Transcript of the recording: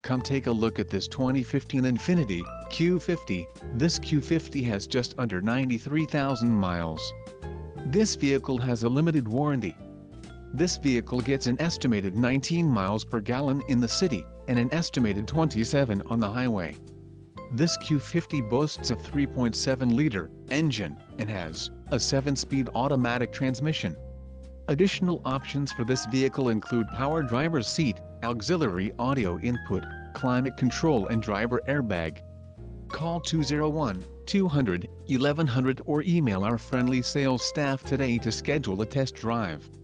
Come take a look at this 2015 INFINITI Q50. This Q50 has just under 93,000 miles. This vehicle has a limited warranty. This vehicle gets an estimated 19 miles per gallon in the city, and an estimated 27 on the highway. This Q50 boasts a 3.7-liter engine, and has a 7-speed automatic transmission. Additional options for this vehicle include power driver's seat, auxiliary audio input, climate control and driver airbag. Call 201-200-1100 or email our friendly sales staff today to schedule a test drive.